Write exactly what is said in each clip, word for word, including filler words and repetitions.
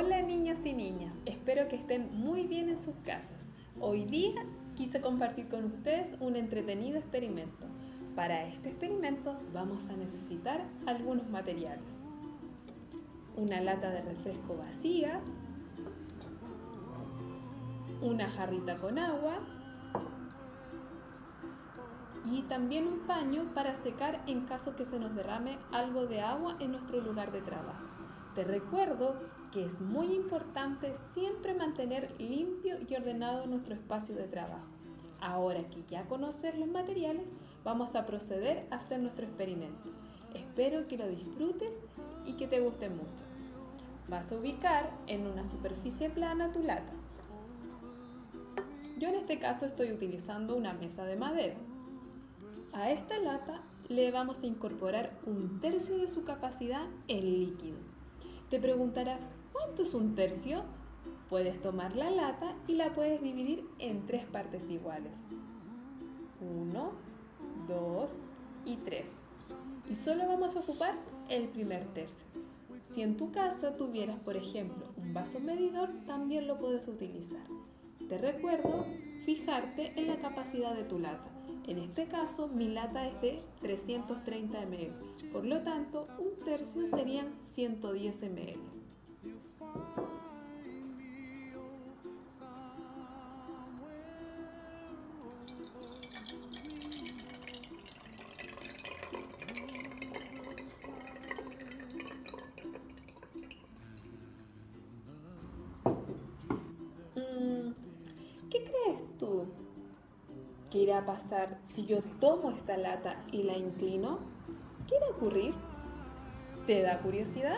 Hola niños y niñas, espero que estén muy bien en sus casas. Hoy día quise compartir con ustedes un entretenido experimento. Para este experimento vamos a necesitar algunos materiales. Una lata de refresco vacía, una jarrita con agua y también un paño para secar en caso que se nos derrame algo de agua en nuestro lugar de trabajo. Te recuerdo que es muy importante siempre mantener limpio y ordenado nuestro espacio de trabajo. Ahora que ya conoces los materiales, vamos a proceder a hacer nuestro experimento. Espero que lo disfrutes y que te guste mucho. Vas a ubicar en una superficie plana tu lata. Yo en este caso estoy utilizando una mesa de madera. A esta lata le vamos a incorporar un tercio de su capacidad en líquido. Te preguntarás, ¿cuánto es un tercio? Puedes tomar la lata y la puedes dividir en tres partes iguales. Uno, dos y tres. Y solo vamos a ocupar el primer tercio. Si en tu casa tuvieras, por ejemplo, un vaso medidor, también lo puedes utilizar. Te recuerdo fijarte en la capacidad de tu lata. En este caso, mi lata es de trescientos treinta mililitros. Por lo tanto, un tercio serían ciento diez mililitros. ¿Qué crees tú que irá a pasar si yo tomo esta lata y la inclino? ¿Qué irá a ocurrir? ¿Te da curiosidad?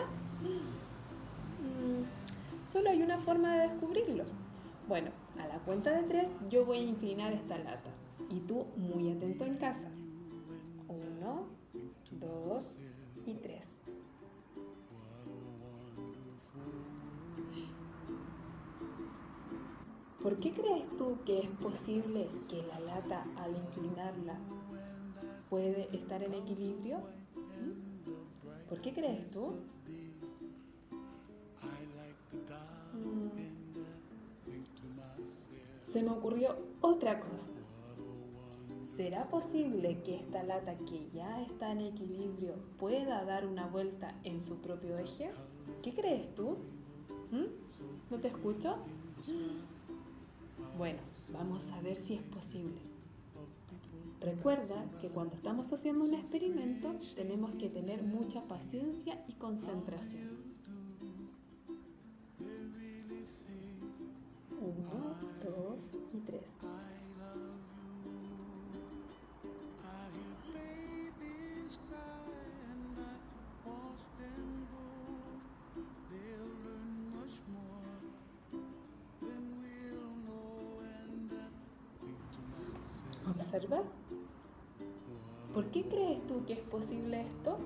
Mm, solo hay una forma de descubrirlo. Bueno, a la cuenta de tres yo voy a inclinar esta lata y tú muy atento en casa. Uno, dos y tres. ¿Por qué crees tú que es posible que la lata al inclinarla puede estar en equilibrio? ¿Por qué crees tú? Mm. Se me ocurrió otra cosa. ¿Será posible que esta lata que ya está en equilibrio pueda dar una vuelta en su propio eje? ¿Qué crees tú? ¿Mm? ¿No te escucho? Bueno, vamos a ver si es posible. Recuerda que cuando estamos haciendo un experimento tenemos que tener mucha paciencia y concentración. Uno, dos y tres. ¿Observas? ¿Por qué crees tú que es posible esto?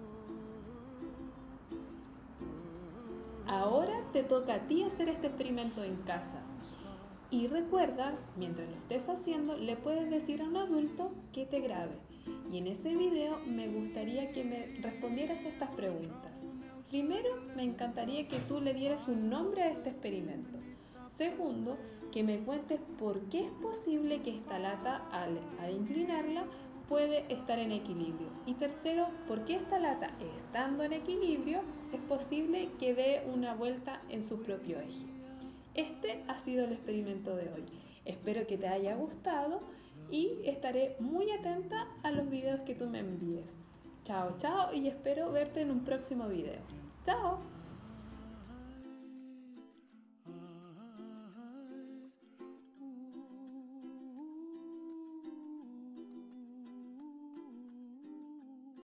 Ahora te toca a ti hacer este experimento en casa. Y recuerda, mientras lo estés haciendo, le puedes decir a un adulto que te grabe. Y en ese video me gustaría que me respondieras estas preguntas. Primero, me encantaría que tú le dieras un nombre a este experimento. Segundo, que me cuentes por qué es posible que esta lata, al, al inclinarla, puede estar en equilibrio. Y tercero, por qué esta lata, estando en equilibrio, es posible que dé una vuelta en su propio eje. Este ha sido el experimento de hoy. Espero que te haya gustado y estaré muy atenta a los videos que tú me envíes. Chao, chao y espero verte en un próximo video. ¡Chao!